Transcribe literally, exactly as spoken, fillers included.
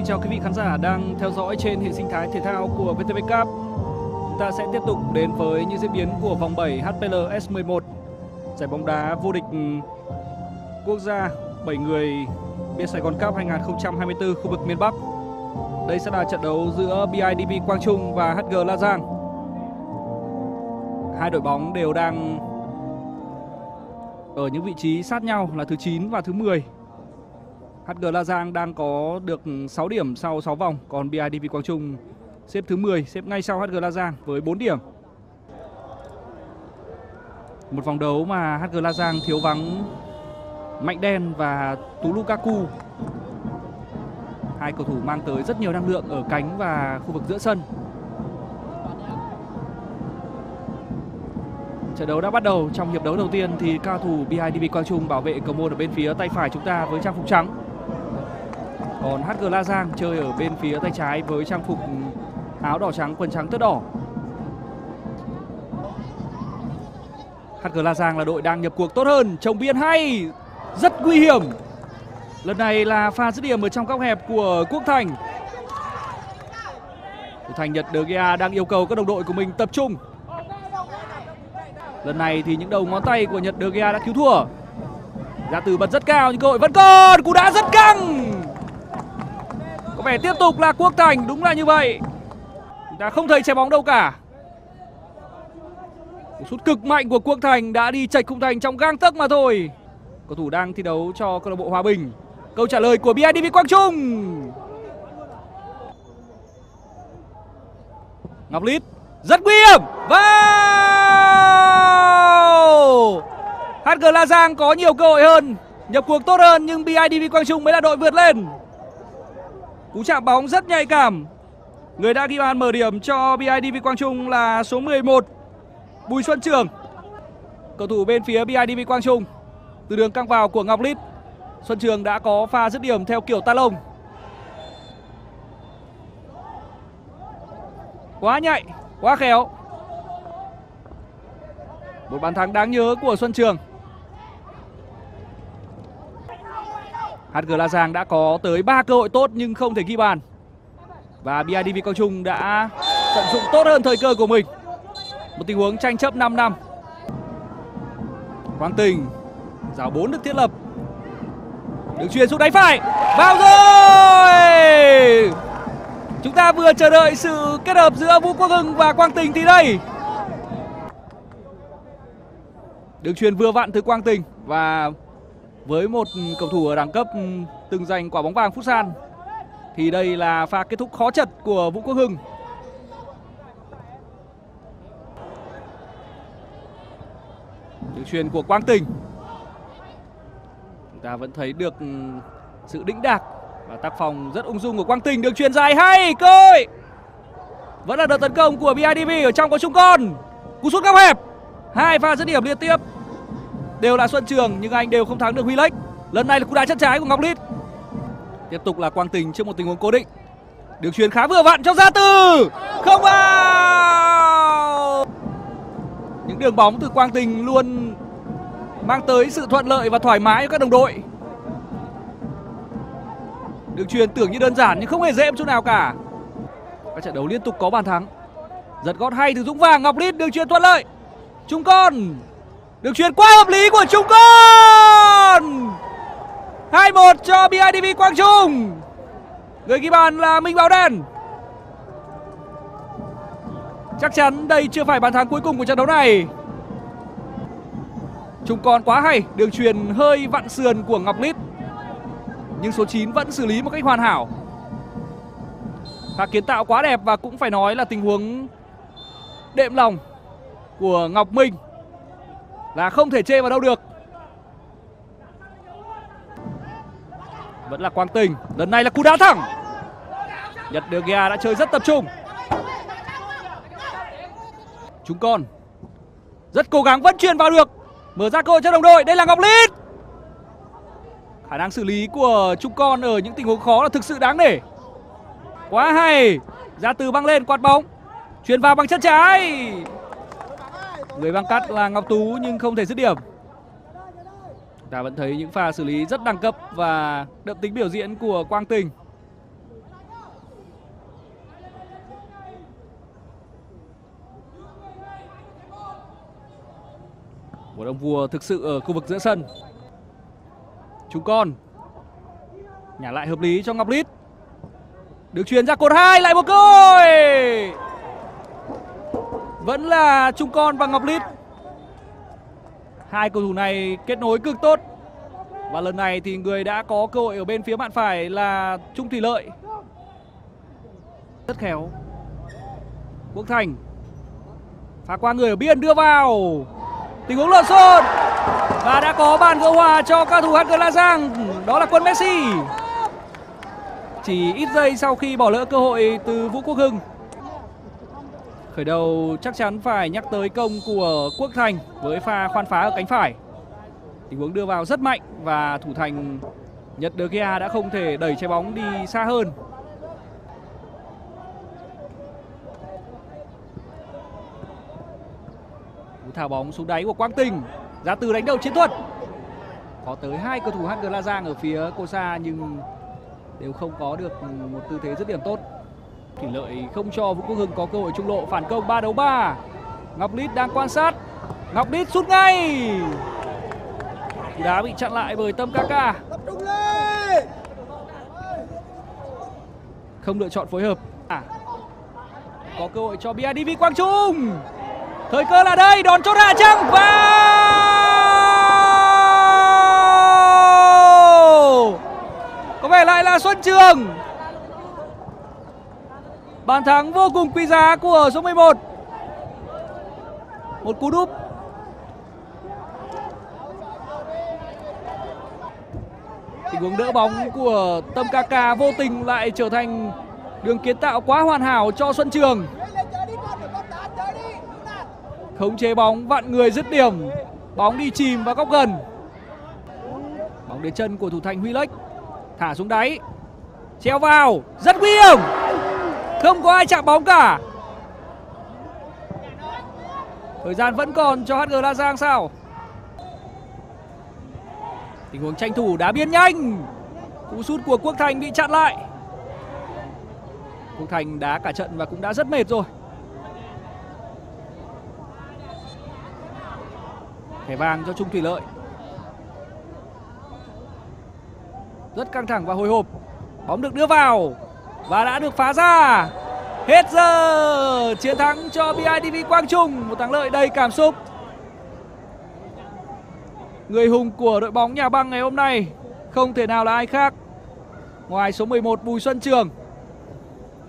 xin chào quý vị khán giả đang theo dõi trên hệ sinh thái thể thao của vê tê vê Cup. Chúng ta sẽ tiếp tục đến với những diễn biến của vòng bảy hát pê lờ S mười một, giải bóng đá vô địch quốc gia bảy người Bia Sài Gòn Cup hai không hai tư khu vực miền Bắc. Đây sẽ là trận đấu giữa bê i đê bê Quang Trung và hát giê La Giang. Hai đội bóng đều đang ở những vị trí sát nhau là thứ chín và thứ mười. hát giê La Giang đang có được sáu điểm sau sáu vòng, còn bê i đê bê Quang Trung xếp thứ mười, xếp ngay sau hát giê La Giang với bốn điểm. Một vòng đấu mà hát giê La Giang thiếu vắng Mạnh Đen và Tú Lukaku, hai cầu thủ mang tới rất nhiều năng lượng ở cánh và khu vực giữa sân. Trận đấu đã bắt đầu. Trong hiệp đấu đầu tiên thì cao thủ bê i đê bê Quang Trung bảo vệ cầu môn ở bên phía tay phải chúng ta với trang phục trắng, còn hát giê La Giang chơi ở bên phía tay trái với trang phục áo đỏ trắng, quần trắng tớt đỏ. hát giê La Giang là đội đang nhập cuộc tốt hơn, trồng biên hay, rất nguy hiểm. Lần này là pha dứt điểm ở trong góc hẹp của Quốc Thành. Thủ thành Nhật De Gea đang yêu cầu các đồng đội của mình tập trung. Lần này thì những đầu ngón tay của Nhật De Gea đã cứu thua. Ra từ bật rất cao nhưng cơ hội vẫn còn, cú đá rất căng. Có vẻ tiếp tục là Quốc Thành, đúng là như vậy. Chúng ta không thấy trái bóng đâu cả. Cú sút cực mạnh của Quốc Thành đã đi chệch khung thành trong gang tấc mà thôi. Cầu thủ đang thi đấu cho câu lạc bộ Hòa Bình. Câu trả lời của bê i đê bê Quang Trung. Ngọc Lít rất nguy hiểm. Vào! hát giê La Giang có nhiều cơ hội hơn, nhập cuộc tốt hơn, nhưng bê i đê bê Quang Trung mới là đội vượt lên. Cú chạm bóng rất nhạy cảm. Người đã ghi bàn mở điểm cho bê i đê bê Quang Trung là số mười một, Bùi Xuân Trường. Cầu thủ bên phía bê i đê bê Quang Trung. Từ đường căng vào của Ngọc Lít, Xuân Trường đã có pha dứt điểm theo kiểu ta lông. Quá nhạy, quá khéo. Một bàn thắng đáng nhớ của Xuân Trường. hát giê La Giang đã có tới ba cơ hội tốt nhưng không thể ghi bàn. Và bê i đê bê Quang Trung đã tận dụng tốt hơn thời cơ của mình. Một tình huống tranh chấp năm năm. Quang Tình, rào bốn được thiết lập. Đường chuyền xuống đáy phải, vào rồi. Chúng ta vừa chờ đợi sự kết hợp giữa Vũ Quốc Hưng và Quang Tình thì đây. Đường chuyền vừa vặn từ Quang Tình, và với một cầu thủ ở đẳng cấp từng giành quả bóng vàng Futsal thì đây là pha kết thúc khó chật của Vũ Quốc Hưng. Đường chuyền của Quang Tình. Chúng ta vẫn thấy được sự đĩnh đạc và tác phong rất ung dung của Quang Tình. Đường chuyền dài hay, cơ hội. Vẫn là đợt tấn công của bê i đê bê, ở trong có Trung Con. Cú sút góc hẹp. Hai pha dứt điểm liên tiếp đều là Xuân Trường nhưng anh đều không thắng được Huy Lách. Lần này là cú đá chân trái của Ngọc Lít. Tiếp tục là Quang Tình trước một tình huống cố định. Đường chuyền khá vừa vặn cho Gia Từ, không vào. Những đường bóng từ Quang Tình luôn mang tới sự thuận lợi và thoải mái cho các đồng đội. Đường chuyền tưởng như đơn giản nhưng không hề dễ một chút nào cả. Các trận đấu liên tục có bàn thắng. Giật gót hay từ Dũng Vàng. Ngọc Lít, đường chuyền thuận lợi. Trung Con, đường chuyền quá hợp lý của Trung Con. Hai một cho bê i đê bê Quang Trung. Người ghi bàn là Minh Báo Đen. Chắc chắn đây chưa phải bàn thắng cuối cùng của trận đấu này. Trung Con quá hay, đường chuyền hơi vặn sườn của Ngọc Lít, nhưng số chín vẫn xử lý một cách hoàn hảo. Pha kiến tạo quá đẹp và cũng phải nói là tình huống đệm lòng của Ngọc Minh là không thể chê vào đâu được. Vẫn là Quang Tình, lần này là cú đá thẳng. Nhật De Gea đã chơi rất tập trung. Trung Con rất cố gắng vẫn chuyền vào được, mở ra cơ hội cho đồng đội. Đây là Ngọc Lít. Khả năng xử lý của Trung Con ở những tình huống khó là thực sự đáng nể. Quá hay. Gia Từ băng lên quạt bóng, chuyền vào bằng chân trái. Người băng cắt là Ngọc Tú nhưng không thể dứt điểm. Ta vẫn thấy những pha xử lý rất đẳng cấp và đậm tính biểu diễn của Quang Tình. Một ông vua thực sự ở khu vực giữa sân. Chúng con nhả lại hợp lý cho Ngọc Lít. Được chuyền ra cột hai, lại một cơ hội. Vẫn là Trung Con và Ngọc Lít. Hai cầu thủ này kết nối cực tốt. Và lần này thì người đã có cơ hội ở bên phía bạn phải là Trung Thủy Lợi. Rất khéo. Quốc Thành phá qua người ở biên đưa vào. Tình huống lộn xộn. Và đã có bàn gỡ hòa cho cao thủ hát giê La Giang. Đó là quân Messi. Chỉ ít giây sau khi bỏ lỡ cơ hội từ Vũ Quốc Hưng. Khởi đầu chắc chắn phải nhắc tới công của Quốc Thành với pha khoan phá ở cánh phải. Tình huống đưa vào rất mạnh và thủ thành Nhật De Gea đã không thể đẩy trái bóng đi xa hơn. Cú thả bóng xuống đáy của Quang Tình. Ra từ đánh đầu chiến thuật. Có tới hai cầu thủ hát giê La Giang ở phía Cosa nhưng đều không có được một tư thế dứt điểm tốt. Thủy Lợi không cho Vũ Quốc Hưng có cơ hội trung lộ, phản công ba đấu ba. Ngọc Lít đang quan sát. Ngọc Lít sút ngay. Cú đá bị chặn lại bởi Tâm Kaka. Không lựa chọn phối hợp. À, có cơ hội cho bê i đê vê Quang Trung. Thời cơ là đây, đòn chốt hạ trăng và có vẻ lại là Xuân Trường. Bàn thắng vô cùng quý giá của số mười một. Một cú đúp. Tình huống đỡ bóng của Tâm Kaka vô tình lại trở thành đường kiến tạo quá hoàn hảo cho Xuân Trường. Khống chế bóng, vặn người dứt điểm. Bóng đi chìm vào góc gần. Bóng đến chân của thủ thành Huy Lách. Thả xuống đáy. Treo vào, rất nguy hiểm. Không có ai chạm bóng cả. Thời gian vẫn còn cho hát giê La Giang sao? Tình huống tranh thủ đá biên nhanh. Cú sút của Quốc Thành bị chặn lại. Quốc Thành đá cả trận và cũng đã rất mệt rồi. Thẻ vàng cho Trung Thủy Lợi. Rất căng thẳng và hồi hộp. Bóng được đưa vào và đã được phá ra. Hết giờ. Chiến thắng cho bê i đê vê Quang Trung. Một thắng lợi đầy cảm xúc. Người hùng của đội bóng Nhà Băng ngày hôm nay không thể nào là ai khác ngoài số mười một Bùi Xuân Trường.